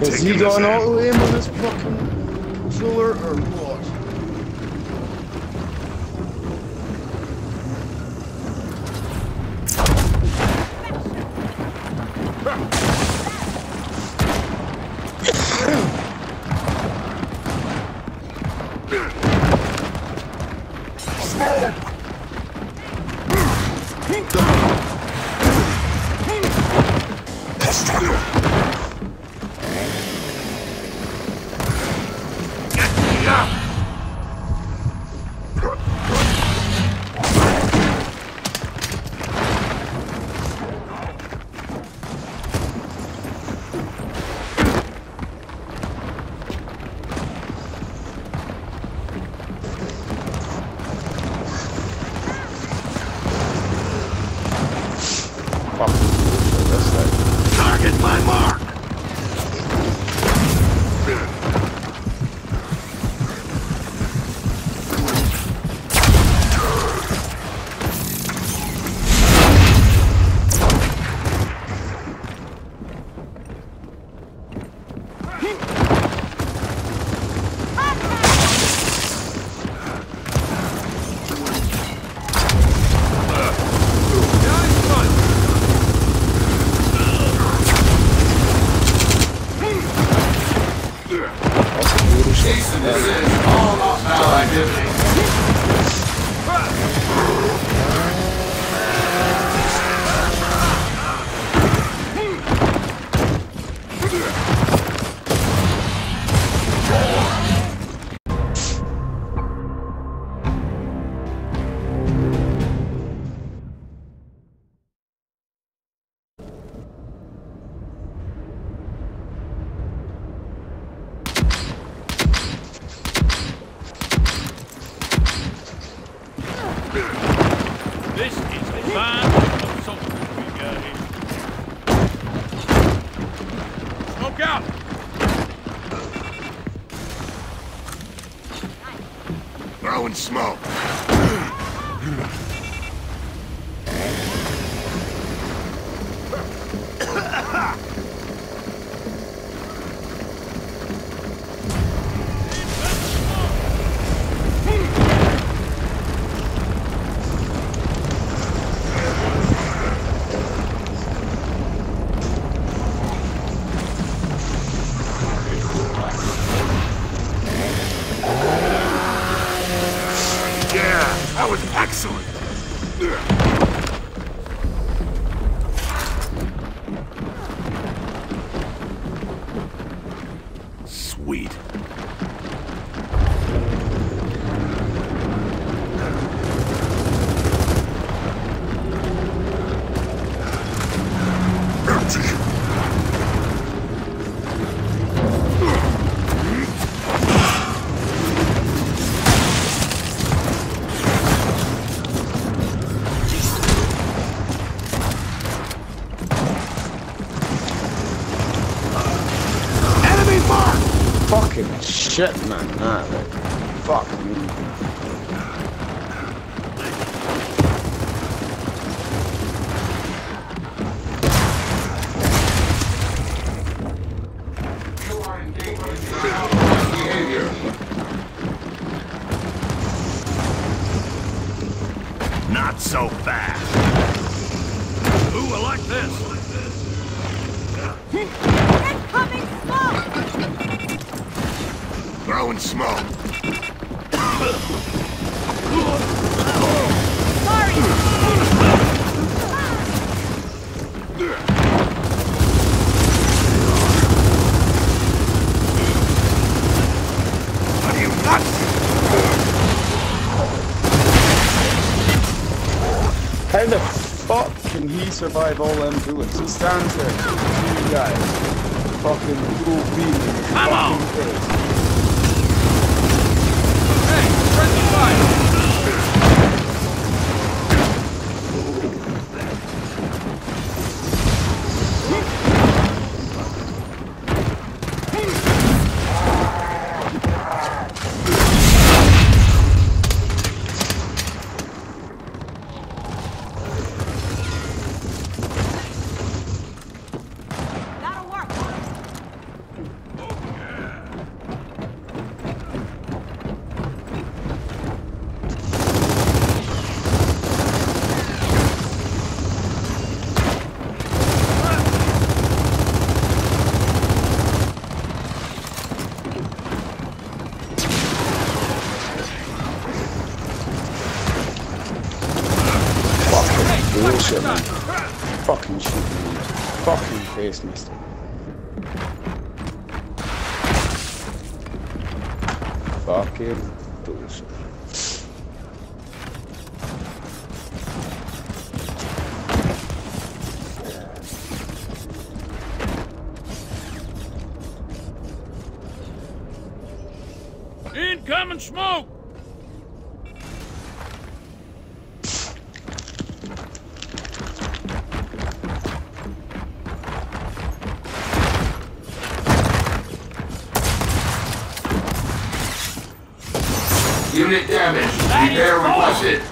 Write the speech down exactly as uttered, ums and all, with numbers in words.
Has he got an auto aim on this fucking controller or what? Target my mark! All hostile activity. This is a fan of something we got here. Smoke out! Throwing smoke. That was excellent! Sweet. Fucking shit, man. Nah, like, fuck me. Behavior. Not so fast. Ooh, I like this. Incoming smoke! Throwing smoke. Sorry! Are you nuts? How the fuck can he survive all them bullets? He stands there, two guys, fucking full beam in his fucking face. Hey, friendly fire! That'll work. face, mister. Fucking bullshit. Incoming smoke! Unit damage. Repair requested.